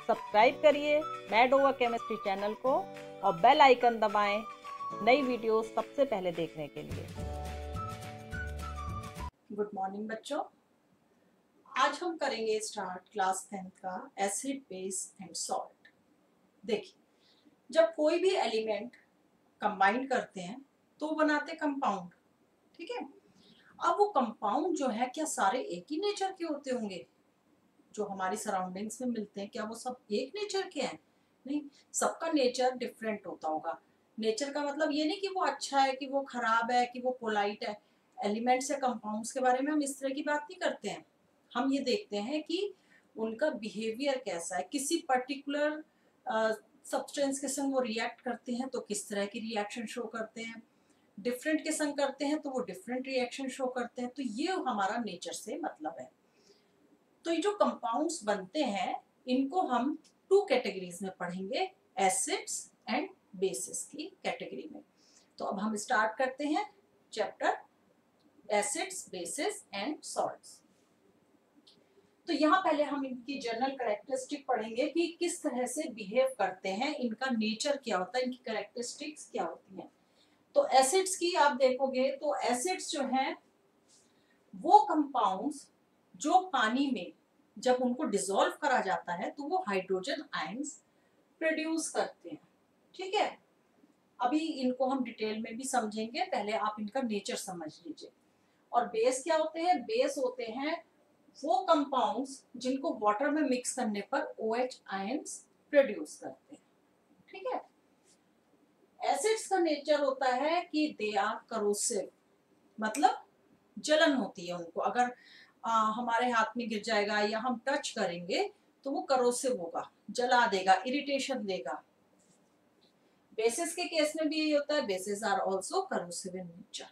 Subscribe करिए mad over chemistry channel को और बेल आइकन दबाएं नई वीडियोस सबसे पहले देखने के लिए। गुड मॉर्निंग बच्चों, आज हम करेंगे स्टार्ट क्लास 10th का एसिड बेस एंड सॉल्ट। देखिए, जब कोई भी एलिमेंट कंबाइन करते हैं तो बनाते कंपाउंड, ठीक है। अब वो कंपाउंड जो है, क्या सारे एक ही नेचर के होते होंगे? जो हमारी सराउंडिंग्स में मिलते हैं, क्या वो सब एक नेचर के हैं? नहीं, सबका नेचर डिफरेंट होता होगा। नेचर का मतलब ये नहीं कि वो अच्छा है, कि वो खराब है, कि वो पोलाइट है। एलिमेंट्स या कंपाउंड्स के बारे में हम इस तरह की बात नहीं करते हैं। हम ये देखते हैं कि उनका बिहेवियर कैसा है, किसी पर्टिकुलर सब्सटेंस के संग वो रिएक्ट करते हैं तो किस तरह की रिएक्शन शो करते हैं, डिफरेंट के संग करते हैं तो वो डिफरेंट रिएक्शन शो करते हैं। तो ये हमारा नेचर से मतलब है। तो ये जो कंपाउंड्स बनते हैं, इनको हम टू कैटेगरीज में पढ़ेंगे, एसिड्स एंड बेसिस की कैटेगरी में। तो अब हम स्टार्ट करते हैं chapter acids, bases and salts. तो यहाँ पहले हम इनकी जनरल कैरेक्टरिस्टिक पढ़ेंगे कि किस तरह से बिहेव करते हैं, इनका नेचर क्या होता है, इनकी कैरेक्टरिस्टिक्स क्या होती हैं। तो एसिड्स की आप देखोगे तो एसिड्स जो हैं वो कंपाउंड्स जो पानी में जब उनको डिसॉल्व करा जाता है तो वो हाइड्रोजन आयंस प्रोड्यूस करते हैं, ठीक है। अभी इनको हम डिटेल में भी समझेंगे, पहले आप इनका नेचर समझ लीजिए। और बेस क्या होते हैं? बेस होते हैं वो कंपाउंड्स जिनको वाटर में मिक्स करने पर OH आयंस प्रोड्यूस करते हैं, ठीक है। एसिड्स का नेचर होता है कि दे आर करोसिव, मतलब जलन होती है उनको। अगर हमारे हाथ में गिर जाएगा या हम टच करेंगे तो वो करोसिव होगा, जला देगा, इरिटेशन देगा। बेसिस के केस में भी यही होता है, bases are also corrosive in nature.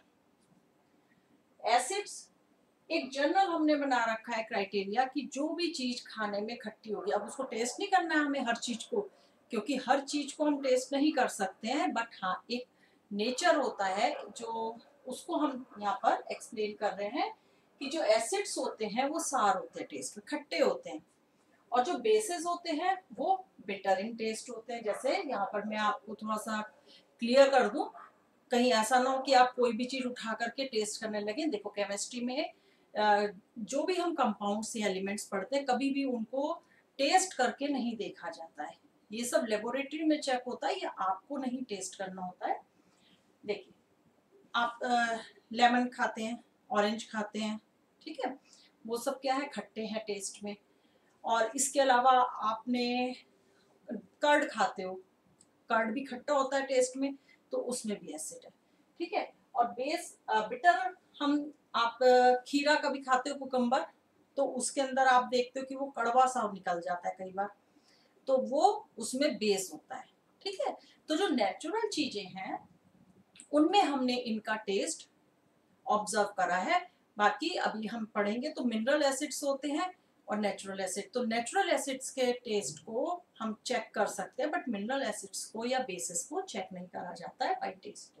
Acids एक जनरल हमने बना रखा है क्राइटेरिया कि जो भी चीज खाने में खट्टी होगी, अब उसको टेस्ट नहीं करना है हमें हर चीज को, क्योंकि हर चीज को हम टेस्ट नहीं कर सकते हैं, बट हाँ एक नेचर होता है जो उसको हम यहाँ पर एक्सप्लेन कर रहे हैं कि जो एसिड्स होते हैं वो सार होते हैं, टेस्ट में खट्टे होते हैं, और जो बेसिस होते हैं वो बिटर इन टेस्ट होते हैं। जैसे यहाँ पर मैं आपको थोड़ा सा क्लियर कर दूं, कहीं ऐसा ना हो कि आप कोई भी चीज उठा करके टेस्ट करने लगे। देखो, केमिस्ट्री में जो भी हम कंपाउंड्स या एलिमेंट्स पढ़ते हैं, कभी भी उनको टेस्ट करके नहीं देखा जाता है। ये सब लेबोरेटरी में चेक होता है, ये आपको नहीं टेस्ट करना होता है। देखिए, आप लेमन खाते हैं, ऑरेंज खाते हैं, ठीक है, वो सब क्या है, खट्टे हैं टेस्ट में। और इसके अलावा आपने कर्ड खाते हो, कर्ड भी खट्टा होता है टेस्ट में, तो उसमें भी एसिड है, ठीक है। और बेस बिटर, हम आप खीरा कभी खाते हो, कुकम्बर, तो उसके अंदर आप देखते हो कि वो कड़वा सा निकल जाता है कई बार, तो वो उसमें बेस होता है, ठीक है। तो जो नेचुरल चीजें हैं उनमें हमने इनका टेस्ट ऑब्जर्व करा है। बाकी अभी हम पढ़ेंगे तो मिनरल एसिड्स होते हैं और नेचुरल एसिड। तो नेचुरल एसिड्स के टेस्ट को हम चेक कर सकते हैं, बट मिनरल एसिड्स को या बेसिस को चेक नहीं करा जाता है बाय टेस्ट।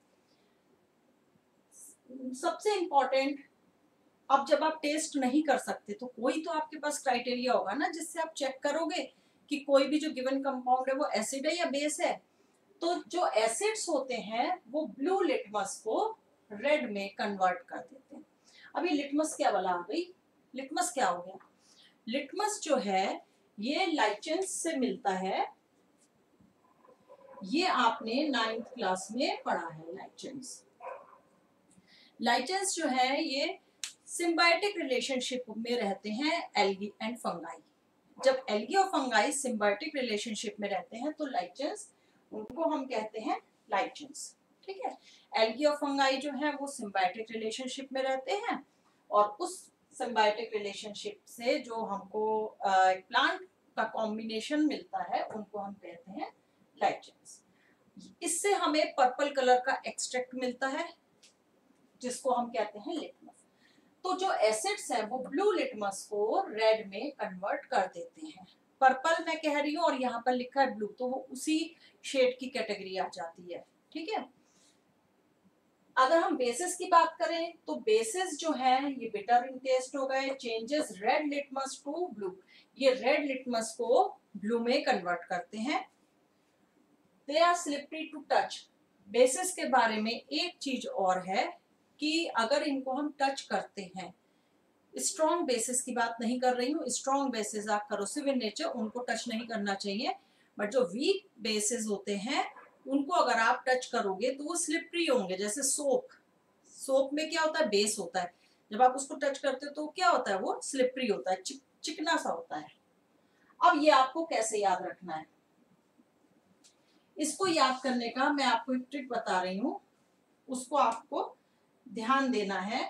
सबसे इंपॉर्टेंट, अब जब आप टेस्ट नहीं कर सकते तो कोई तो आपके पास क्राइटेरिया होगा ना, जिससे आप चेक करोगे कि कोई भी जो गिवन कंपाउंड है वो एसिड है या बेस है। तो जो एसिड्स होते हैं वो ब्लू लिटमस को रेड में कन्वर्ट कर देते हैं। अभी लिटमस क्या वाला आ गई, लिटमस क्या हो गया? लिटमस जो है ये लाइचेंस से मिलता है, ये आपने 9th क्लास में पढ़ा है। लाइचेंस, लाइचेंस जो है ये सिम्बायोटिक रिलेशनशिप में रहते हैं एल्गी एंड फंगाई। जब एल्गी और फंगाई सिम्बायोटिक रिलेशनशिप में रहते हैं तो लाइचेंस, उनको हम कहते हैं लाइचेंस, ठीक है। एल्गी और फंगाई जो है वो सिम्बायोटिक रिलेशनशिप में रहते हैं, और उस सिम्बायोटिक रिलेशनशिप से जो हमको प्लांट का कॉम्बिनेशन मिलता है उनको हम कहते हैं लाइचेंस। इससे हमें पर्पल कलर का एक्सट्रैक्ट मिलता है जिसको हम कहते हैं लिटमस। तो जो एसिड्स हैं वो ब्लू लिटमस को रेड में कन्वर्ट कर देते हैं। पर्पल मैं कह रही हूँ और यहाँ पर लिखा है ब्लू, तो वो उसी शेड की कैटेगरी आ जाती है, ठीक है। अगर हम बेसिस की बात करें तो बेसिस जो है ये बिटर इन टेस्ट हो गए, changes red litmus to blue, ये रेड लिटमस को ब्लू में कन्वर्ट करते हैं। They are slippery to touch. Bases के बारे में एक चीज और है कि अगर इनको हम टच करते हैं, स्ट्रॉन्ग बेसिस की बात नहीं कर रही हूँ, strong bases are corrosive in nature, उनको टच नहीं करना चाहिए, बट जो वीक बेसिस होते हैं उनको अगर आप टच करोगे तो वो स्लिपरी होंगे। जैसे सोप, सोप में क्या होता है, बेस होता है, जब आप उसको टच करते हो तो क्या होता है, वो स्लिपरी होता है, चिकना सा होता है। अब ये आपको कैसे याद रखना है, इसको याद करने का मैं आपको एक ट्रिक बता रही हूँ, उसको आपको ध्यान देना है।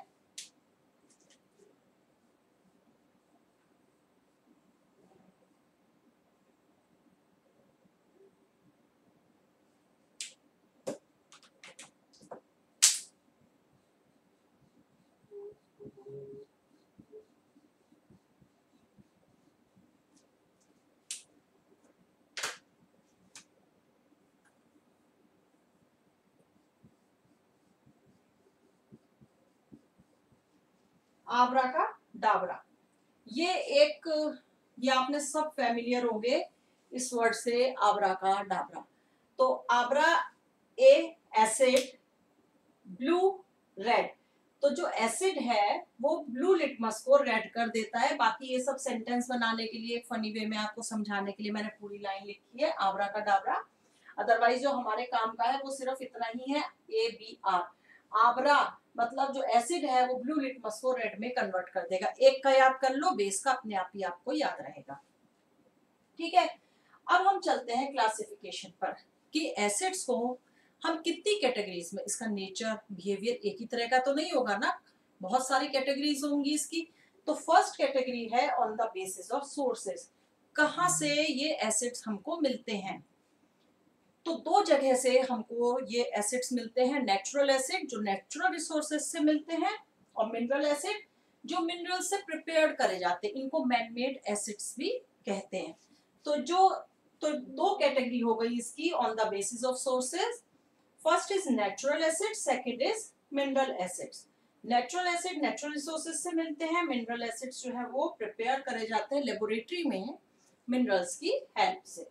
आबरा का डाबरा, ये एक, ये आपने सब फैमिलियर होंगे इस वर्ड से, आबरा का डाबरा। तो आबरा ए एसिड, ब्लू रेड, तो जो एसिड है वो ब्लू लिटमस को रेड कर देता है। बाकी ये सब सेंटेंस बनाने के लिए, फनी वे में आपको समझाने के लिए मैंने पूरी लाइन लिखी है आबरा का डाबरा। अदरवाइज जो हमारे काम का है वो सिर्फ इतना ही है, ए बी आर। आबरा मतलब जो एसिड है वो ब्लू लिटमस को रेड में कन्वर्ट कर देगा। एक का याद कर लो, बेस का अपने आप ही आपको याद रहेगा। ठीक है, अब हम चलते हैं क्लासिफिकेशन पर कि एसिड्स को हम कितनी कैटेगरीज में, इसका नेचर बिहेवियर एक ही तरह का तो नहीं होगा ना, बहुत सारी कैटेगरीज होंगी इसकी। तो फर्स्ट कैटेगरी है on the basis of sources, कहां से ये एसिड्स हमको मिलते हैं। तो दो जगह से हमको ये एसिड्स मिलते हैं, नेचुरल एसिड जो नेचुरल रिसोर्सेज से मिलते हैं, और मिनरल एसिड जो मिनरल से प्रिपेयर्ड करे जाते हैं, इनको मैनमेड एसिड्स भी कहते हैं। तो दो कैटेगरी हो गई इसकी on the basis of sources. First is natural acid, second is mineral acids. Natural acid natural resources से मिलते हैं, मिनरल एसिड्स जो है वो प्रिपेयर करे जाते हैं लेबोरेटरी में मिनरल्स की हेल्प से।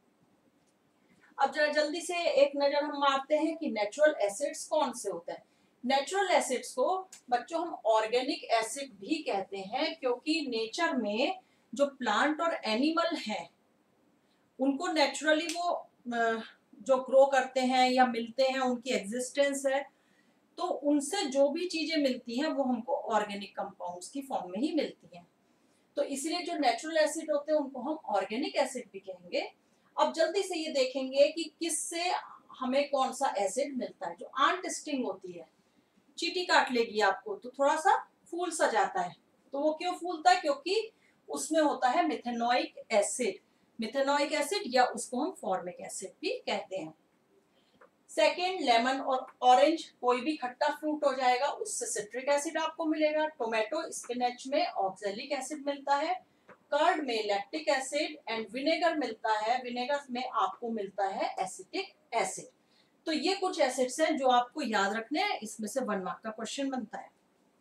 अब जरा जल्दी से एक नजर हम मारते हैं कि नेचुरल एसिड्स कौन से होते हैं। नेचुरल एसिड्स को बच्चों हम ऑर्गेनिक एसिड भी कहते हैं, क्योंकि नेचर में जो प्लांट और एनिमल हैं उनको नेचुरली वो जो ग्रो करते हैं या मिलते हैं, उनकी एग्जिस्टेंस है, तो उनसे जो भी चीजें मिलती हैं वो हमको ऑर्गेनिक कंपाउंड्स की फॉर्म में ही मिलती हैं। तो इसलिए जो नेचुरल एसिड होते हैं उनको हम ऑर्गेनिक एसिड भी कहेंगे। अब जल्दी से ये देखेंगे कि किससे हमें कौन सा एसिड मिलता है। जो आंट स्टिंग होती है, चींटी काट लेगी आपको तो थोड़ा सा फूल सा जाता है, तो वो क्यों फूलता है, क्योंकि उसमें होता है मिथेनोइक एसिड। मिथेनोइक एसिड या उसको हम फॉर्मिक एसिड भी कहते हैं। सेकेंड, लेमन और ऑरेंज, कोई भी खट्टा फ्रूट हो जाएगा उससे सिट्रिक एसिड आपको मिलेगा। टोमेटो स्पिनच में ऑक्सैलिक एसिड मिलता है। कर्ड में लैक्टिक एसिड, एंड विनेगर मिलता है, विनेगर में आपको मिलता है एसिटिक एसिड। तो ये कुछ एसिड्स हैं जो आपको याद रखने हैं, इसमें से 1 मार्क का क्वेश्चन बनता है।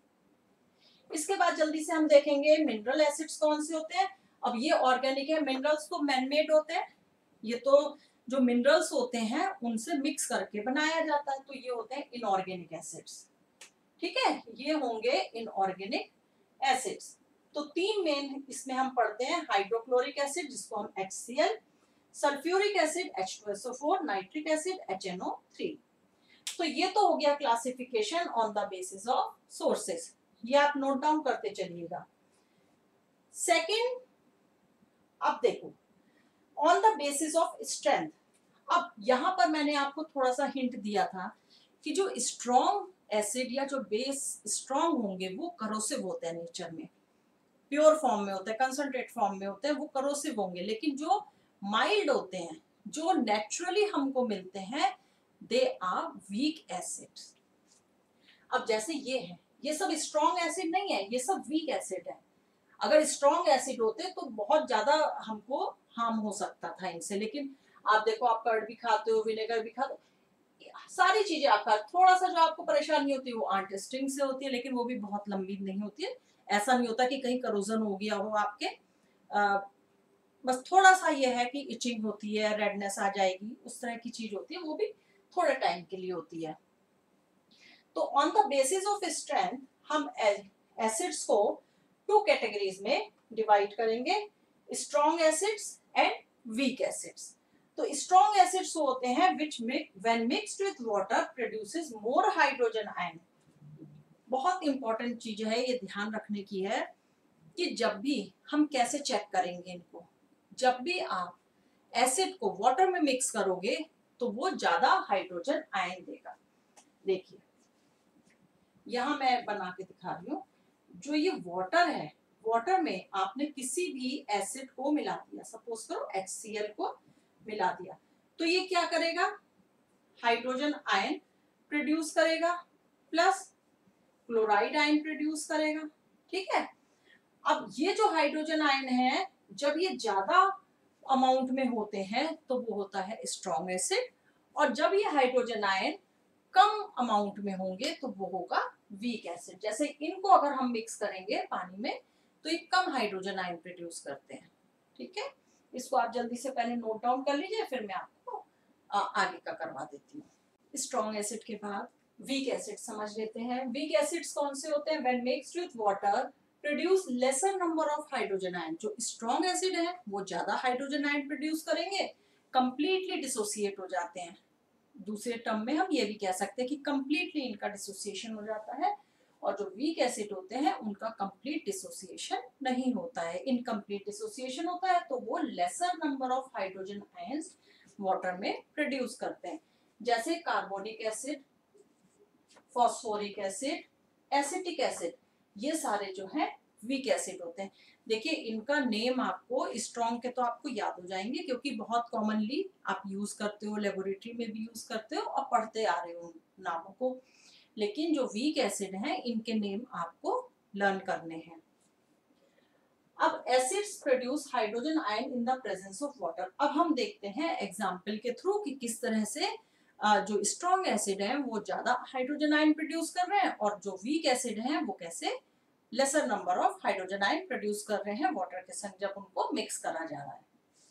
इसके बाद जल्दी से हम देखेंगे मिनरल एसिड्स कौन से होते हैं। अब ये ऑर्गेनिक है, मिनरल्स तो मैनमेड होते हैं, ये तो जो मिनरल्स होते हैं उनसे मिक्स करके बनाया जाता है, तो ये होते हैं इनऑर्गेनिक एसिड्स। ठीक है, ये होंगे इनऑर्गेनिक एसिड्स। तो 3 मेन इसमें हम पढ़ते हैं, हाइड्रोक्लोरिक एसिड जिसको हम HCl, sulphuric acid H2SO4, nitric acid HNO3। तो ये तो हो गया classification on the basis of sources, ये आप नोट डाउन करते चलिएगा। सेकंड, अब देखो on the basis of strength. अब यहां पर मैंने आपको थोड़ा सा हिंट दिया था कि जो स्ट्रॉन्ग एसिड या जो बेस स्ट्रॉन्ग होंगे वो करोसिव होते हैं नेचर में, प्योर फॉर्म में होते हैं, कंसंट्रेट फॉर्म में होते हैं, वो करोसिव होंगे। लेकिन जो माइल्ड होते हैं, जो नेचुरली हमको मिलते हैं, दे आर वीक एसिड्स। अब जैसे ये है, ये सब स्ट्रॉन्ग एसिड नहीं है, ये सब वीक एसिड है। अगर स्ट्रॉन्ग एसिड होते तो बहुत ज्यादा हमको हार्म हो सकता था इनसे, लेकिन आप देखो, आप कर्ड भी खाते हो, विनेगर भी खाते हो, सारी चीजें आपका, थोड़ा सा जो आपको परेशानी होती है वो आर्टिस्टिंग से होती है, लेकिन वो भी बहुत लंबी नहीं होती है। ऐसा नहीं होता कि कहीं करोजन हो गया हो आपके, बस थोड़ा सा ये है कि इचिंग होती है, रेडनेस आ जाएगी, उस तरह की चीज होती है, वो भी थोड़े टाइम के लिए होती है। तो on the basis of strength हम एसिड्स को टू कैटेगरीज में डिवाइड करेंगे, strong acids and weak acids. तो स्ट्रॉन्ग एसिड्स होते हैं which when mixed with water produces more hydrogen ion। बहुत इंपॉर्टेंट चीज है, ये ध्यान रखने की है कि जब भी हम कैसे चेक करेंगे इनको, जब भी आप एसिड को वाटर में मिक्स करोगे तो वो ज्यादा हाइड्रोजन आयन देगा। देखिए यहां मैं बना के दिखा रही हूँ, जो ये वाटर है, वाटर में आपने किसी भी एसिड को मिला दिया, सपोज करो HCl को मिला दिया, तो ये क्या करेगा, हाइड्रोजन आयन प्रोड्यूस करेगा प्लस क्लोराइड आयन प्रोड्यूस करेगा। ठीक है, अब ये जो हाइड्रोजन आयन है जब ये ज्यादा अमाउंट में होते हैं तो वो होता है स्ट्रॉन्ग एसिड, और जब ये हाइड्रोजन आयन कम अमाउंट में होंगे तो वो होगा वीक एसिड। जैसे इनको अगर हम मिक्स करेंगे पानी में तो ये कम हाइड्रोजन आयन प्रोड्यूस करते हैं। ठीक है, इसको आप जल्दी से पहले नोट डाउन कर लीजिए, फिर मैं आपको आगे का करवा देती हूँ। स्ट्रॉन्ग एसिड के बाद वीक एसिड समझ लेते हैं। वीक एसिड्स कौन से होते हैं, when mixed with water produce lesser number of hydrogen ion. जो स्ट्रॉन्ग एसिड है वो ज्यादा हाइड्रोजन आयन प्रोड्यूस करेंगे, कंप्लीटली डिसोसिएट हो जाते हैं। दूसरे टर्म में हम ये भी कह सकते हैं कि कंप्लीटली इनका डिसोसिएशन हो जाता है, और जो वीक एसिड होते हैं उनका कंप्लीट डिसोसिएशन नहीं होता है, इनकम्प्लीट डिसोसिएशन होता है, तो वो lesser number of hydrogen ions water में प्रोड्यूस करते हैं। जैसे carbonic acid, phosphoric acid, acetic acid, ये सारे जो है वीक एसिड होते हैं। देखिए इनका नेम आपको स्ट्रॉन्ग के तो आपको याद हो जाएंगे क्योंकि बहुत कॉमनली आप यूज करते हो, लेबोरेटरी में भी यूज करते हो और पढ़ते आ रहे हो नामों को, लेकिन जो वीक एसिड हैं इनके नेम आपको लर्न करने हैं। अब acids produce hydrogen ion in the presence of water. अब हम देखते हैं एग्जांपल के थ्रू कि किस तरह से जो स्ट्रॉन्ग एसिड है वो ज्यादा हाइड्रोजन आयन प्रोड्यूस कर रहे हैं और जो वीक एसिड है वो कैसे lesser number of hydrogen ion produce कर रहे हैं वाटर के संग जब उनको मिक्स करा जा रहा है।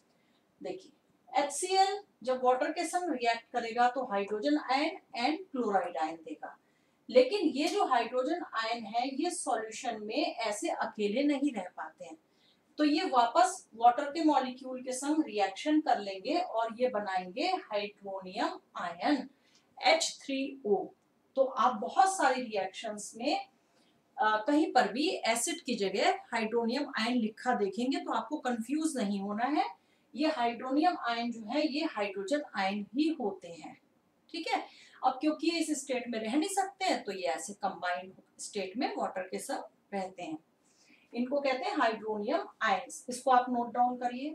देखिए HCl जब वाटर के संग रिएक्ट करेगा तो hydrogen ion and chloride ion देगा, लेकिन ये जो हाइड्रोजन आयन है ये सॉल्यूशन में ऐसे अकेले नहीं रह पाते हैं, तो ये वापस वाटर के मॉलिक्यूल के संग रिएक्शन कर लेंगे और ये बनाएंगे हाइड्रोनियम आयन H3O। तो आप बहुत सारी रिएक्शंस में कहीं पर भी एसिड की जगह हाइड्रोनियम आयन लिखा देखेंगे तो आपको कंफ्यूज नहीं होना है, ये हाइड्रोनियम आयन जो है ये हाइड्रोजन आयन ही होते हैं। ठीक है, अब क्योंकि ये इस स्टेट में रह नहीं सकते हैं तो ये ऐसे कंबाइंड स्टेट में वाटर के साथ रहते हैं, इनको कहते हैं हाइड्रोनियम आयंस। इसको आप नोट डाउन करिए।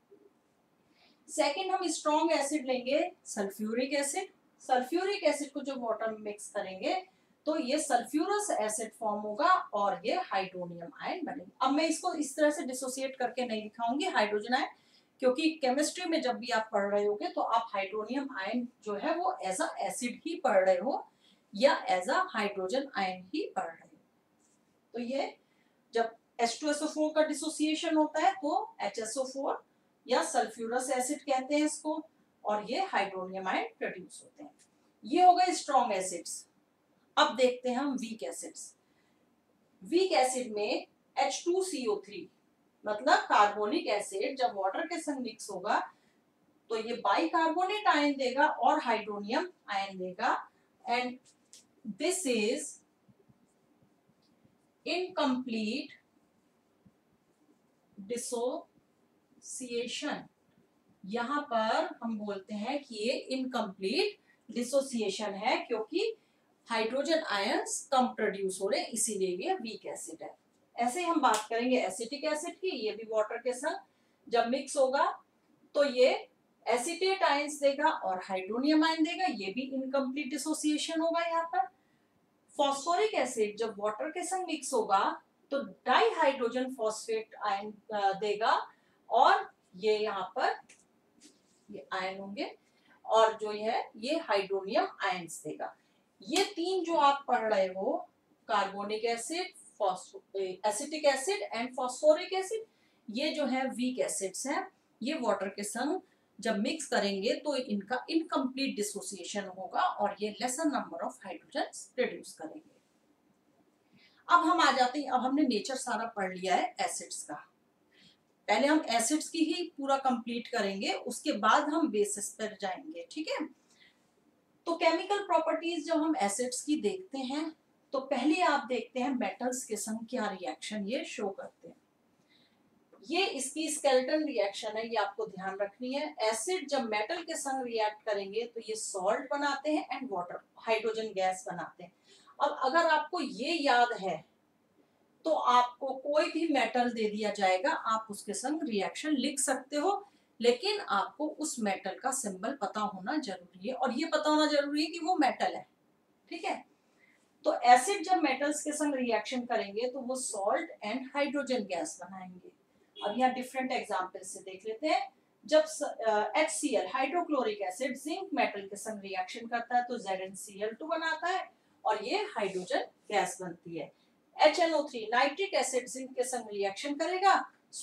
सेकंड हम स्ट्रॉन्ग एसिड लेंगे सल्फ्यूरिक एसिड। सल्फ्यूरिक एसिड को जब वाटर में मिक्स करेंगे तो ये सल्फ्यूरस एसिड फॉर्म होगा और ये हाइड्रोनियम आयन बनेगा। अब मैं इसको इस तरह से डिसोसिएट करके नहीं दिखाऊंगी हाइड्रोजन आयन, क्योंकि केमिस्ट्री में जब भी आप पढ़ रहे होगे तो आप हाइड्रोनियम आयन जो है वो एज अ एसिड ही पढ़ रहे हो या एज अ हाइड्रोजन आयन ही पढ़ रहे हो। तो ये जब H2SO4 का डिसोसिएशन होता है तो HSO4 या सल्फ्यूरस एसिड कहते हैं इसको, और ये हाइड्रोनियम आयन प्रोड्यूस होते हैं। ये हो गए स्ट्रॉन्ग एसिड्स। अब देखते हैं हम वीक एसिड्स। वीक एसिड में H2CO3 मतलब कार्बोनिक एसिड जब वाटर के संग मिक्स होगा तो ये बाइकार्बोनेट आयन देगा और हाइड्रोनियम आयन देगा, and this is incomplete dissociation. यहां पर हम बोलते हैं कि ये इनकम्प्लीट डिसोसिएशन है क्योंकि हाइड्रोजन आयंस कम प्रोड्यूस हो रहे हैं, इसीलिए ये वीक एसिड है। ऐसे हम बात करेंगे एसिटिक एसिड की, ये भी वाटर के साथ जब मिक्स होगा तो ये एसिटेट आयंस देगा और हाइड्रोनियम आयन देगा, ये भी इनकम्प्लीट डिसोसिएशन होगा। यहाँ पर फॉस्फोरिक एसिड जब वाटर के संग मिक्स होगा तो डाई हाइड्रोजन फॉस्फेट आयन देगा और ये यहाँ पर ये आयन होंगे और जो ये हाइड्रोनियम आयंस देगा। ये तीन जो आप पढ़ रहे हो, carbonic acid, acetic acid and phosphoric acid, ये जो है वीक एसिड्स हैं। ये वाटर के संग जब मिक्स करेंगे तो इनका इनकम्प्लीट डिसोसिएशन होगा और ये lesser number of hydrogen produce करेंगे। अब हम आ जाते हैं, अब हमने नेचर सारा पढ़ लिया है एसिड्स का। पहले हम एसिड्स की ही पूरा कंप्लीट करेंगे, उसके बाद हम बेसिस पर जाएंगे, ठीक है। तो केमिकल प्रॉपर्टीज जब हम एसिड्स की देखते हैं तो पहले आप देखते हैं मेटल्स के संग क्या रिएक्शन ये शो करते हैं। ये इसकी स्केलेटन रिएक्शन है, ये आपको ध्यान रखनी है। एसिड जब मेटल के संग रिएक्ट करेंगे तो ये सॉल्ट बनाते हैं एंड वाटर, हाइड्रोजन गैस बनाते हैं। अब अगर आपको ये याद है तो आपको कोई भी मेटल दे दिया जाएगा, आप उसके संग रिएक्शन लिख सकते हो, लेकिन आपको उस मेटल का सिंबल पता होना जरूरी है और ये पता होना जरूरी है कि वो मेटल है, ठीक है। तो एसिड जब मेटल्स के संग रिएक्शन करेंगे तो वो सॉल्ट एंड हाइड्रोजन गैस बनाएंगे। अब यहाँ डिफरेंट एग्जांपल से देख लेते हैं। जब HCl hydrochloric acid zinc metal के संग रिएक्शन करता है तो ZnCl2 बनाता है और ये हाइड्रोजन गैस बनती है। HNO3 नाइट्रिक एसिड जिंक के संग रिएक्शन करेगा,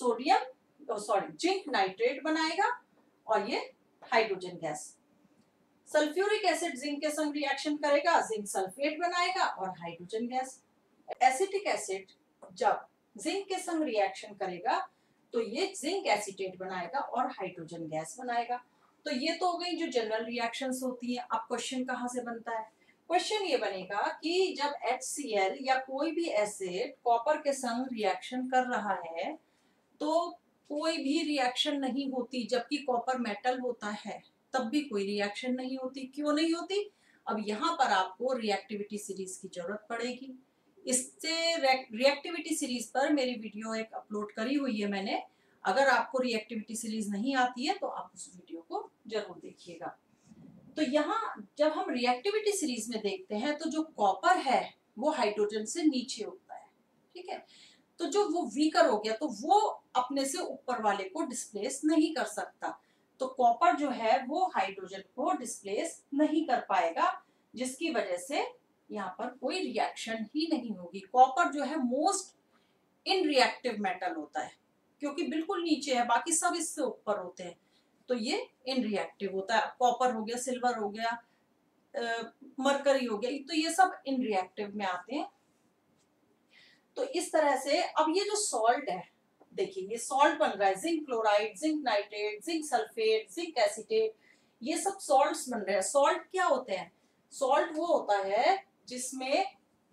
जिंक नाइट्रेट बनाएगा और ये hydrogen gas. Sulphuric acid zinc के संग रिएक्शन करेगा, जिंक सल्फेट बनाएगा और हाइड्रोजन गैस। एसिटिक एसिड जब जिंक के संग रिएक्शन करेगा तो ये जिंक एसीटेट बनाएगा और हाइड्रोजन गैस बनाएगा। तो ये तो हो गई जो जनरल रिएक्शंस होती है। अब क्वेश्चन कहाँ से बनता है? क्वेश्चन ये बनेगा कि जब HCl या कोई भी एसिड कॉपर के संग रिएक्शन कर रहा है तो कोई भी रिएक्शन नहीं होती, जबकि कॉपर मेटल होता है तब भी कोई रिएक्शन नहीं होती। क्यों नहीं होती? अब यहाँ पर आपको रिएक्टिविटी सीरीज की जरूरत पड़ेगी। इससे रिएक्टिविटी सीरीज पर मेरी वीडियो एक अपलोड करी हुई है मैंने। अगर आपको रिएक्टिविटी सीरीज नहीं आती है तो आप उस वीडियो को जरूर देखिएगा। तो यहाँ जब हम रिएक्टिविटी सीरीज में देखते हैं तो जो कॉपर है वो हाइड्रोजन से नीचे होता है, ठीक है। तो जो वो वीकर हो गया तो वो अपने से ऊपर वाले को डिस्प्लेस नहीं कर सकता, तो कॉपर जो है वो हाइड्रोजन को डिस्प्लेस नहीं कर पाएगा, जिसकी वजह से यहाँ पर कोई रिएक्शन ही नहीं होगी। कॉपर जो है मोस्ट इनरिएक्टिव मेटल होता है क्योंकि बिल्कुल नीचे है, बाकी सब इससे ऊपर होते हैं, तो ये इनरिएक्टिव होता है। कॉपर हो गया, सिल्वर हो गया, मरकरी हो गया, तो ये सब इनरिएक्टिव में आते हैं। तो इस तरह से अब ये जो सॉल्ट है, देखिए ये सॉल्ट बन रहा है, zinc chloride, zinc nitrate, zinc sulphate, zinc acetate, ये सब सॉल्ट्स बन रहे हैं। सॉल्ट क्या होते हैं? सॉल्ट वो होता है जिसमें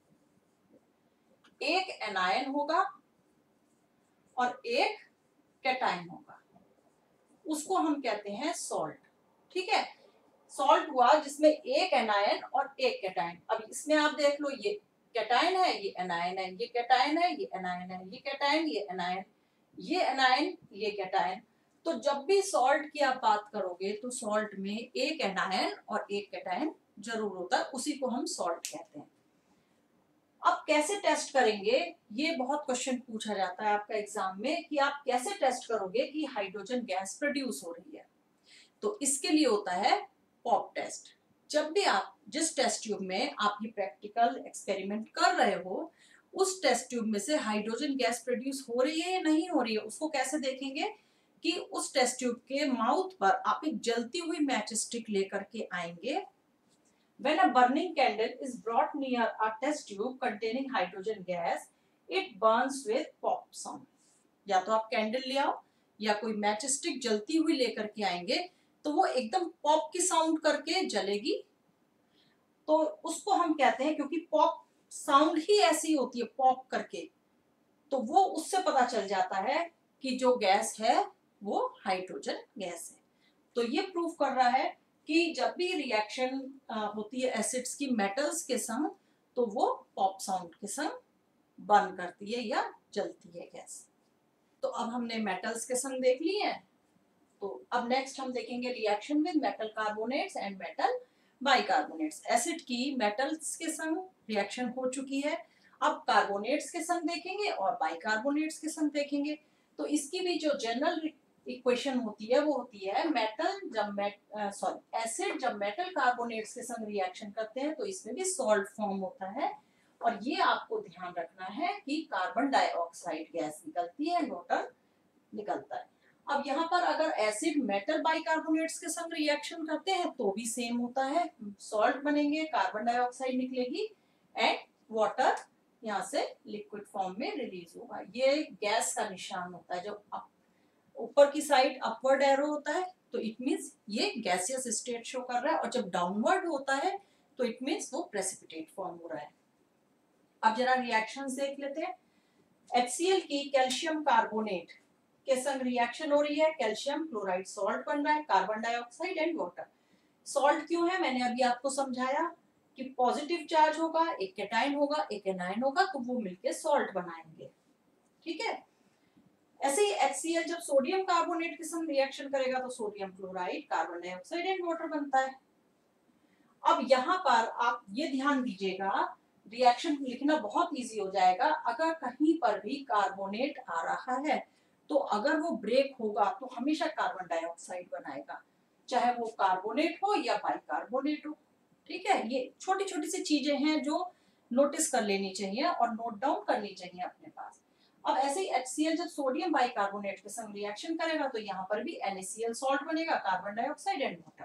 एक एनायन होगा और एक कैटायन होगा, उसको हम कहते हैं सॉल्ट, ठीक है। सॉल्ट हुआ जिसमें एक एनायन और एक कैटायन। अब इसमें आप देख लो, ये कैटायन है, ये एनायन है, ये कैटायन है, ये एनायन है, ये कैटायन, ये एनायन, ये एनायन, ये कैटायन। तो जब भी सॉल्ट की आप बात करोगे तो सॉल्ट में एक एनायन और एक कैटायन जरूर होता है, उसी को हम सॉल्ट कहते हैं। अब कैसे टेस्ट करेंगे, ये बहुत क्वेश्चन पूछा जाता है आपका एग्जाम में कि आप कैसे टेस्ट करोगे कि हाइड्रोजन गैस प्रोड्यूस हो रही है। तो इसके लिए होता है पॉप टेस्ट। जब भी आप जिस टेस्ट ट्यूब में आप ये प्रैक्टिकल एक्सपेरिमेंट कर रहे हो, उस टेस्ट ट्यूब में से हाइड्रोजन गैस प्रोड्यूस हो रही है या नहीं हो रही है, उसको कैसे देखेंगे कि उस टेस्ट ट्यूब के माउथ पर आप एक जलती हुई मैच स्टिक लेकर के आएंगे। When a burning candle is brought near a test tube containing hydrogen gas, it burns with pop sound. या तो आप कैंडल ले आओ या कोई मैच स्टिक जलती हुई लेकर के आएंगे तो वो एकदम पॉप की साउंड करके जलेगी। तो उसको हम कहते हैं, क्योंकि पॉप साउंड ही ऐसी होती है पॉप करके, तो वो उससे पता चल जाता है कि जो गैस है वो हाइड्रोजन गैस है। तो ये प्रूफ कर रहा है कि जब भी रिएक्शन होती है एसिड्स की मेटल्स के संग तो वो पॉप साउंड के संग बर्न करती है या जलती है गैस। तो अब हमने मेटल्स के संग देख लिए हैं, तो अब नेक्स्ट हम देखेंगे reaction with metal carbonates and metal bicarbonates. Acid की मेटल्स के संग रिएक्शन हो चुकी है, अब कार्बोनेट्स के संग देखेंगे और बाइकार्बोनेट्स के संग देखेंगे। तो इसकी भी जो जनरल इक्वेशन होती है वो होती है एसिड जब मेटल कार्बोनेट्स के संग रिएक्शन करते हैं तो इसमें भी सॉल्ट फॉर्म होता है। और ये आपको ध्यान रखना है कि कार्बन डाइऑक्साइड गैस निकलती है, वाटर निकलता है। अब यहाँ पर अगर एसिड मेटल बाइकार्बोनेट्स के संग रिएक्शन करते हैं तो भी सेम होता है, सॉल्ट बनेंगे, कार्बन डाइऑक्साइड निकलेगी एंड वाटर यहाँ से लिक्विड फॉर्म में रिलीज होगा। ये गैस का निशान होता है, जो ऊपर की साइड अपवर्ड एरो होता है तो इट मींस ये गैसियस स्टेट शो कर रहा है, और जब डाउनवर्ड होता है तो इट मींस वो प्रेसिपिटेट फॉर्म हो रहा है। अब जरा रिएक्शंस देख लेते हैं। HCl की कैल्शियम कार्बोनेट के संग रिएक्शन हो रही है, कैल्शियम क्लोराइड सॉल्ट बन रहा है, carbon dioxide and water. Salt क्यों है, मैंने अभी आपको समझाया कि पॉजिटिव चार्ज होगा, एक कैटायन होगा, एक एनायन होगा, तो वो मिलके सॉल्ट बनाएंगे। ठीक है, ऐसे ही HCl जब सोडियम कार्बोनेट के संग रिएक्शन करेगा तो sodium chloride, carbon dioxide and water बनता है। अब यहाँ पर आप ये ध्यान दीजिएगा, रिएक्शन लिखना बहुत इजी हो जाएगा। अगर कहीं पर भी कार्बोनेट आ रहा है तो अगर वो ब्रेक होगा तो हमेशा कार्बन डाइऑक्साइड बनाएगा, चाहे वो कार्बोनेट हो या बाइकार्बोनेट हो। ठीक है, ये छोटी छोटी सी चीजें हैं जो नोटिस कर लेनी चाहिए और नोट डाउन करनी चाहिए अपने पास। अब ऐसे ही HCl जब सोडियम बाइकार्बोनेट के संग रिएक्शन करेगा तो यहाँ पर भी NaCl सॉल्ट बनेगा, carbon dioxide and water.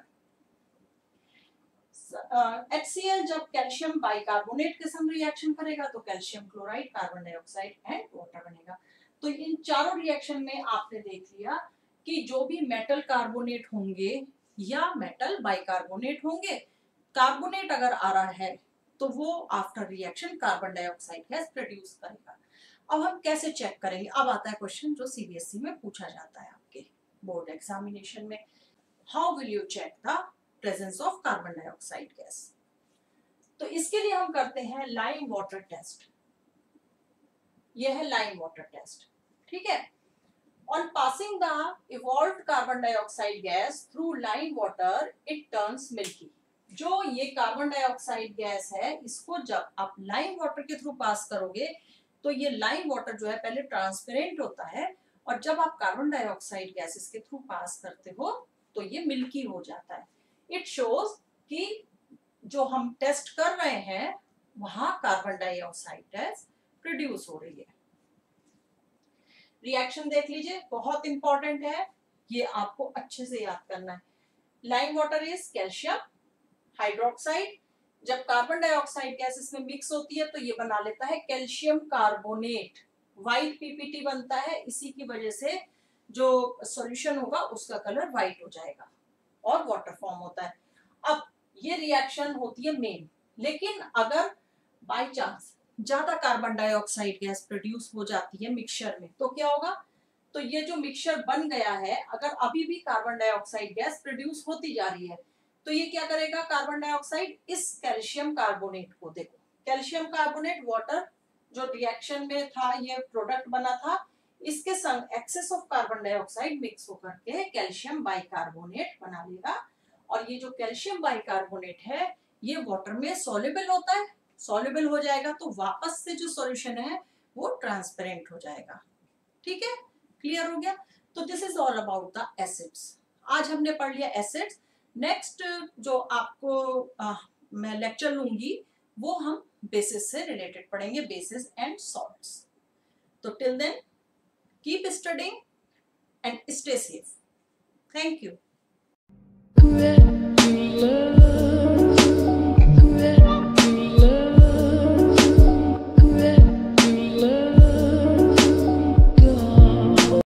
HCl जब कैल्शियम बाइकार्बोनेट के संग रिएक्शन करेगा तो calcium chloride, carbon dioxide and water बनेगा। तो इन चारों रिएक्शन में आपने देख लिया कि जो भी मेटल कार्बोनेट होंगे या मेटल बाइकार्बोनेट होंगे, कार्बोनेट अगर आ रहा है तो वो after reaction carbon dioxide gas produce करेगा। अब हम कैसे चेक करेंगे, अब आता है क्वेश्चन जो CBSE में पूछा जाता है आपके बोर्ड एग्जामिनेशन में। How will you check the presence of carbon dioxide gas? तो इसके लिए हम करते हैं लाइम वाटर टेस्ट। यह है लाइम वाटर टेस्ट। ठीक है, on passing the evolved carbon dioxide gas through lime water it turns milky. जो ये कार्बन डाइऑक्साइड गैस है, इसको जब आप लाइम वाटर के थ्रू पास करोगे तो ये लाइम वाटर जो है पहले ट्रांसपेरेंट होता है, और जब आप कार्बन डाइऑक्साइड गैस इसके थ्रू पास करते हो तो ये मिल्की हो जाता है। इट शोज कि जो हम टेस्ट कर रहे हैं वहां कार्बन डाइऑक्साइड गैस प्रोड्यूस हो रही है। रिएक्शन देख लीजिए, बहुत इंपॉर्टेंट है, ये आपको अच्छे से याद करना है। Lime water is calcium hydroxide. जब कार्बन डाइऑक्साइड गैस इसमें मिक्स होती है तो ये बना लेता है कैल्शियम कार्बोनेट, व्हाइट PPT बनता है। इसी की वजह से जो सॉल्यूशन होगा उसका कलर व्हाइट हो जाएगा और वाटर फॉर्म होता है। अब ये रिएक्शन होती है मेन, लेकिन अगर बाय चांस ज्यादा कार्बन डाइऑक्साइड गैस प्रोड्यूस हो जाती है मिक्सचर में तो क्या होगा, तो ये जो मिक्सचर बन गया है, अगर अभी भी कार्बन डाइऑक्साइड गैस प्रोड्यूस होती जा रही है तो ये क्या करेगा, कार्बन डाइऑक्साइड इस कैल्शियम कार्बोनेट को, देखो कैल्शियम कार्बोनेट वाटर जो रिएक्शन में था, ये प्रोडक्ट बना था, इसके संग excess of carbon dioxide mix होकर के कैल्शियम बाइकार्बोनेट बना लेगा। और ये जो कैल्शियम बाइकार्बोनेट है ये वाटर में सॉल्युबल होता है, सॉल्युबल हो जाएगा तो वापस से जो सॉल्यूशन है वो ट्रांसपेरेंट हो जाएगा। ठीक है, क्लियर हो गया? तो this is all about the acids. आज हमने पढ़ लिया एसिड्स। नेक्स्ट जो आपको मैं लेक्चर लूंगी वो हम बेसिस से रिलेटेड पढ़ेंगे, बेसिस एंड सॉल्ट्स। तो till then keep studying and stay safe. Thank you.